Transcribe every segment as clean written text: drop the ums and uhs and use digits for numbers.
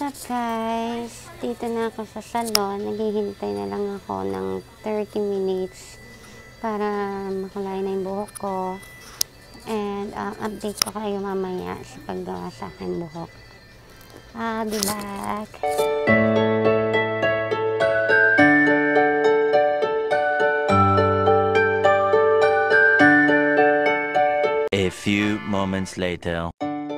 What's up guys? Dito na ako sa salon. Naghihintay na lang ako ng 30 minutes para makulay na yung buhok ko. And update ko kayo mamaya sa paggawa sa akin buhok. I'll be back. A few moments later.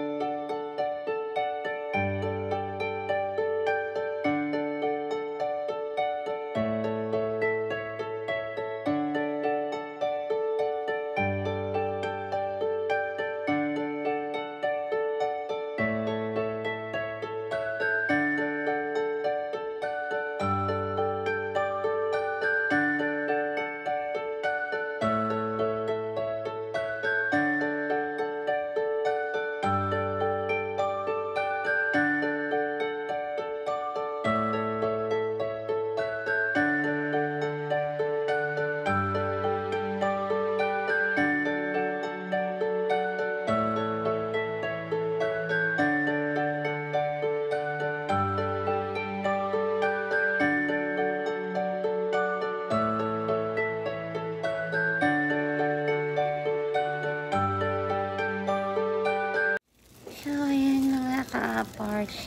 So, ayan mga ka-apart.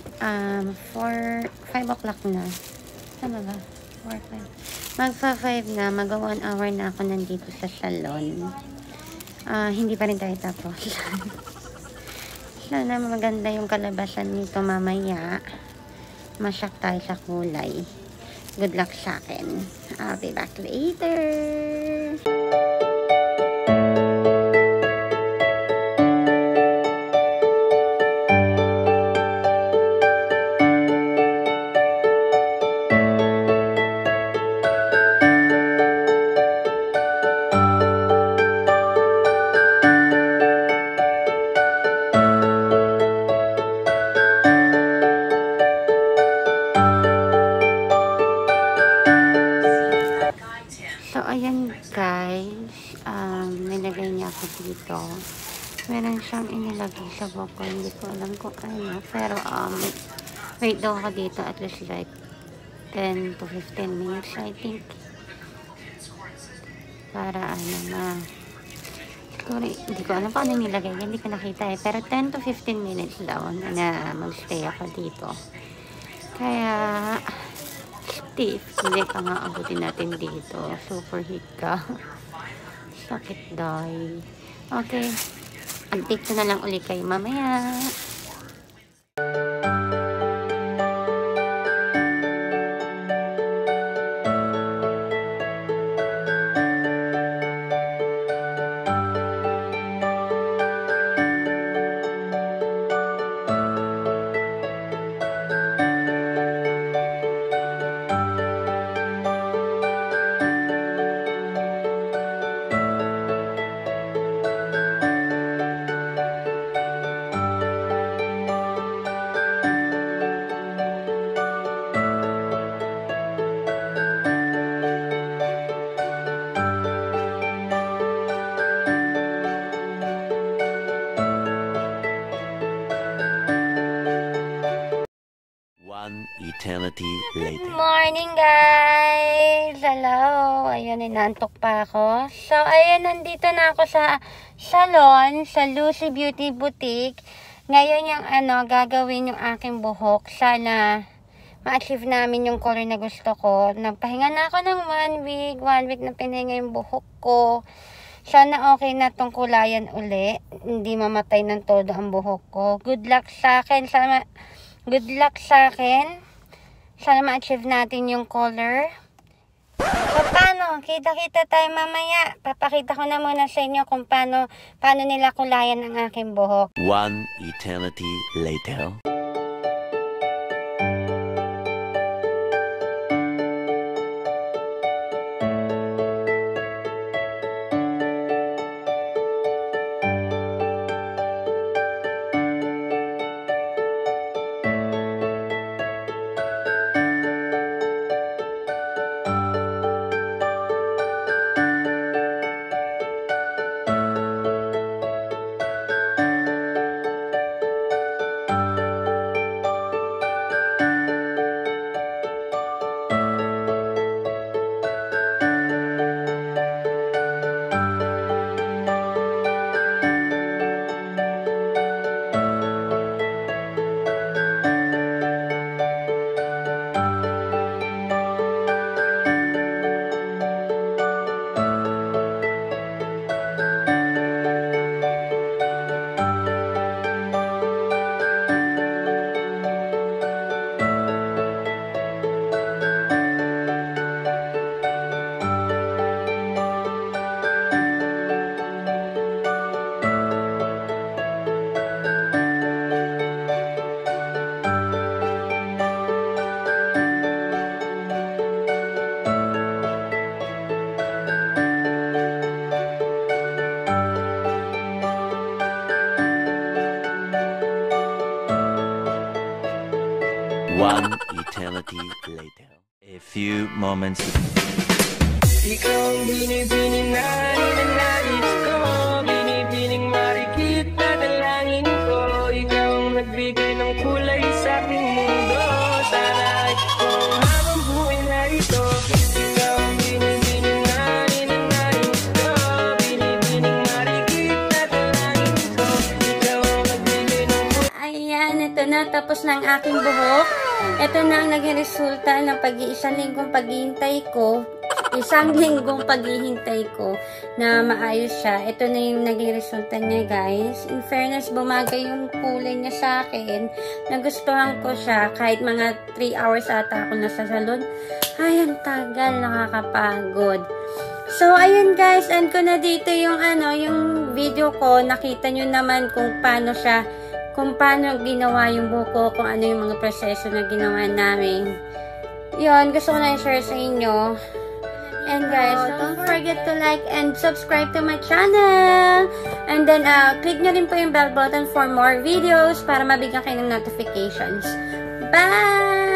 5 o'clock na. Tama ba? 4, 5. Magpa-5 na. Mag-1 hour na ako nandito sa salon. Hindi pa rin tayo tapos. Sana maganda yung kalabasan nito mamaya. Masyak tayo sa kulay. Good luck sa akin. I'll be back later. So, ayan guys, nilagay niya ako dito. Meron siyang inilagay sa buhok ko. Hindi ko alam kung ano. Pero, wait daw ako dito at least like 10 to 15 minutes, I think. Para siguro, hindi ko alam kung ano nilagay. Hindi ko nakita eh. Pero 10 to 15 minutes daw na magstay ako dito. Kaya, stiff. Hindi ka nga abutin natin dito. Super heat ka. Sakit dahi. Okay. Update ko na lang ulit kayo mamaya. One eternity later. Good morning guys! Hello! Ayun, inantok pa ako. So, ayun, nandito na ako sa salon, sa Lucy Beauty Boutique. Ngayon yung gagawin yung aking buhok. Sana ma-achieve namin yung color na gusto ko. Nagpahinga na ako ng 1 week. 1 week na pinahinga yung buhok ko. Sana okay na tong kulayan uli. Hindi mamatay ng todo ang buhok ko. Good luck sa akin. Good luck sa akin. Sana ma-achieve natin yung color. So, paano? Kita-kita tayo mamaya. Papakita ko na muna sa inyo kung paano nila kulayan ang aking buhok. One eternity later. One eternity later. A few moments. Ikaw ang binibining na ninanais ko, binibining marikit na dalangin ko. Ikaw ang nagbigay ng kulay sa aking mundo. Sana ikaw habang buhay na ito. Ikaw ang binibining na ninanais ko, binibining marikit na dalangin ko. Ikaw ang nagbigay ng kulay. Ayan, ito na. Tapos na ang aking buhok. Ito na ang naging resulta ng pag-iisang linggong paghihintay ko. Isang linggong paghihintay ko na maayos siya. Ito na yung naging resulta niya, guys. In fairness, bumagay yung kulay niya sa akin. Nagustuhan ko siya. Kahit mga 3 hours ata ako nasa salon. Ay, ang tagal. Nakakapagod. So, ayun guys. End ko na dito yung yung video ko. Nakita nyo naman kung paano siya, kung paano ginawa yung buko, kung ano yung mga proseso na ginawa namin. Yun, gusto ko na i-share sa inyo. And guys, don't forget to like and subscribe to my channel. And then, click nyo rin po yung bell button for more videos para mabigyan kayo ng notifications. Bye!